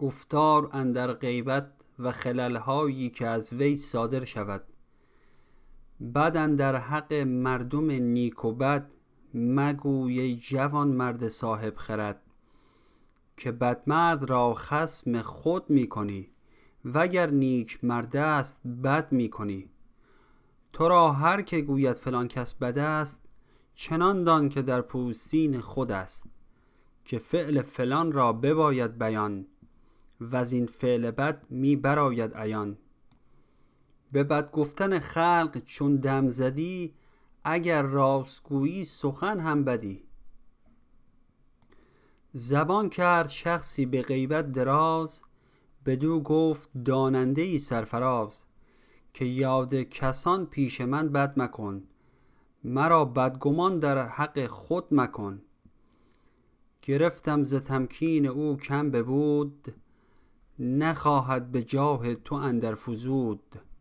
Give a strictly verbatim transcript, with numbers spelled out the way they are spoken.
گفتار اندر غیبت و خللهایی که از وی صادر شود. بد اندر حق مردم نیک و بد، مگوی ای جوان مرد صاحب خرد. که بدمرد را خصم خود می کنی، وگر نیک مرد است بد می کنی. تو را هر که گوید فلان کس بد است، چنان دان که در پوستین خود است. که فعل فلان را بباید بیان، و از این فعل بد می براید عیان. به بد گفتن خلق چون دم زدی، اگر راست گویی سخن هم بدی. زبان کرد شخصی به غیبت دراز، بدو گفت داننده ای سرفراز. که یاد کسان پیش من بد مکن، مرا بدگمان در حق خود مکن. گرفتم ز تمکین او کم ببود، نخواهد به جاه تو اندر فزود.